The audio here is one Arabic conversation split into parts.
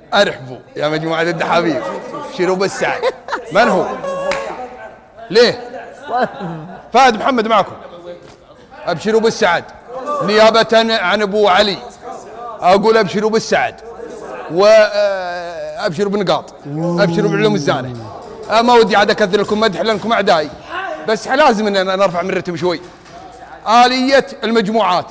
ارحبوا يا مجموعه الدحابيب. ابشروا بالسعد. من هو؟ ليه؟ فهد محمد معكم. ابشروا بالسعد نيابه عن ابو علي. اقول ابشروا بالسعد وابشروا بنقاط. ابشروا بعلوم الزانه. ما ودي عاد اكثر لكم مدح لانكم اعدائي، بس لازم ان نرفع من الرتم شوي. آلية المجموعات.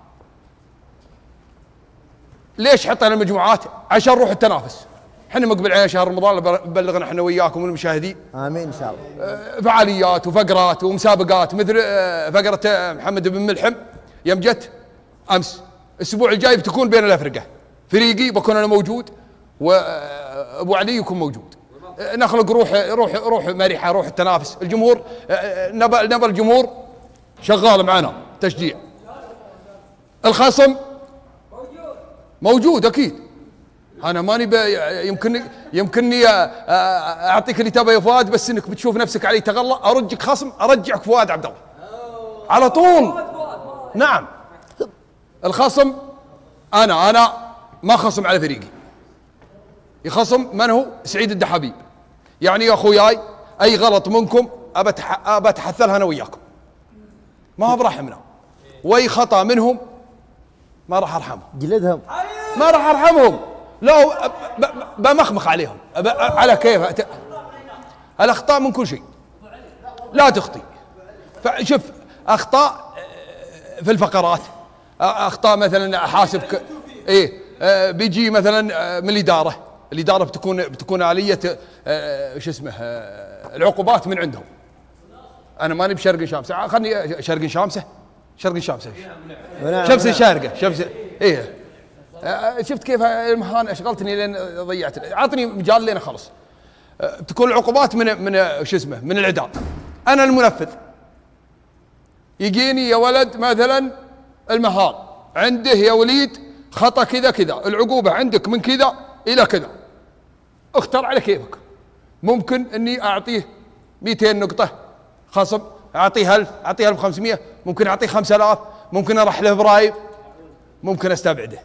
ليش حطينا المجموعات؟ عشان نروح التنافس. احنا مقبل علينا شهر رمضان، بلغنا احنا وياكم والمشاهدين. امين ان شاء الله. فعاليات وفقرات ومسابقات مثل فقرة محمد بن ملحم يوم جت امس. الاسبوع الجاي بتكون بين الافرقه. فريقي بكون انا موجود وابو علي يكون موجود. نخلق روح مرحه، روح التنافس. الجمهور نبى الجمهور شغال معنا تشجيع. الخصم موجود اكيد. انا ماني يمكنني اعطيك اللي تبى يا فؤاد، بس انك بتشوف نفسك علي تغلى ارجك خصم، ارجعك فؤاد عبد الله على طول. نعم الخصم انا ما خصم على فريقي. يخصم من هو؟ سعيد الدحابيب. يعني يا اخوياي اي غلط منكم ابى اتحثلها انا وياكم، ما برحمنا. واي خطا منهم ما راح ارحمهم، جلدهم ما راح ارحمهم. لو بمخمخ عليهم على كيف. الاخطاء من كل شيء، لا تخطي. فشوف اخطاء في الفقرات، اخطاء مثلا احاسبك بيجي مثلا من الاداره بتكون آلية شو اسمه العقوبات من عندهم. انا ماني بشرق شامسه، خلني شرق شامسه شمس شارقه شمس. شفت كيف المهانه اشغلتني لين ضيعت. اعطني مجال لين اخلص. بتكون العقوبات من شو اسمه من العداد. انا المنفذ. يجيني يا ولد مثلا المهال عنده يا وليد خطا كذا كذا، العقوبه عندك من كذا الى كذا، اختار على كيفك. ممكن اني اعطيه 200 نقطه خصم، اعطيه 1000، اعطيه 1500، ممكن اعطيه 5000، ممكن ارحله برايب، ممكن استبعده.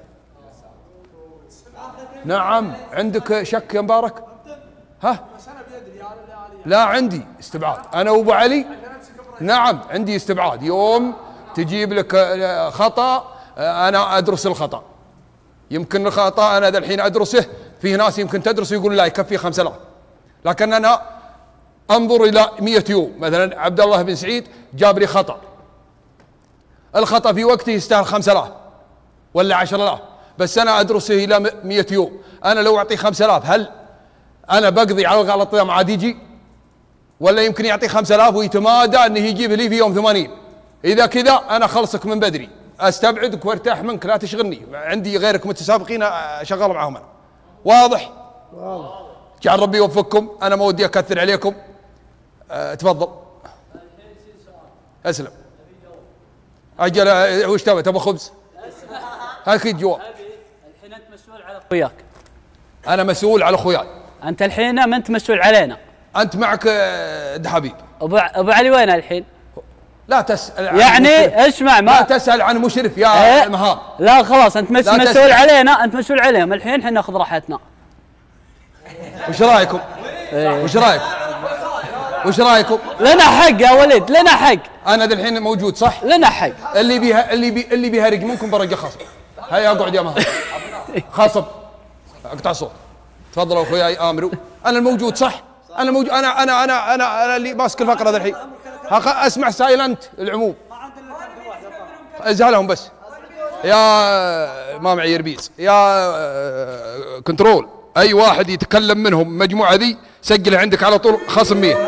نعم عندك شك يا مبارك؟ ها؟ لا عندي استبعاد انا وابو علي. نعم عندي استبعاد. يوم تجيب لك خطا انا ادرس الخطا. يمكن الخطا انا ذا الحين ادرسه، في ناس يمكن تدرس يقول لا يكفي 5000، لكن انا انظر الى 100 يوم. مثلا عبد الله بن سعيد جاب لي خطا، الخطا في وقته يستاهل 5000 ولا 10,000، بس انا ادرسه الى 100 يوم. انا لو اعطيه 5000 هل انا بقضي على الغلط ما عاد يجي؟ ولا يمكن يعطيه 5000 ويتمادى انه يجيب لي في يوم 80؟ اذا كذا انا خلصك من بدري، استبعدك وارتاح منك، لا تشغلني، عندي غيرك متسابقين اشغل معهم انا. واضح؟ جعل ربي يوفقكم. انا ما ودي اكثر عليكم. تفضل. اسلم. اجل وش تبغى خبز؟ اكيد جواب. الحين انت مسؤول على اخوياك. انا مسؤول على اخوياي. انت الحين ما انت مسؤول علينا. انت معك دحابيب. ابو علي وين الحين؟ لا تسال يعني اسمع، ما لا تسال عن مشرف يا مهار. لا خلاص انت مسؤول علينا، انت مسؤول عليهم. الحين احنا ناخذ راحتنا. وش رايكم؟ وش رايكم؟ لنا حق يا ولد، لنا حق. انا ذا الحين موجود صح؟ لنا حق. اللي بيهرج منكم برجع خصم. هيا اقعد يا مهار. خصم. اقطع الصوت. تفضلوا اخوياي امروا. انا الموجود صح؟ انا موجود. انا اللي ماسك الفقره ذا الحين. اسمع سايلنت العموم. ازهلهم بس. يا ما معي يربيز يا كنترول، اي واحد يتكلم منهم المجموعه ذي سجله عندك على طول خصم 100.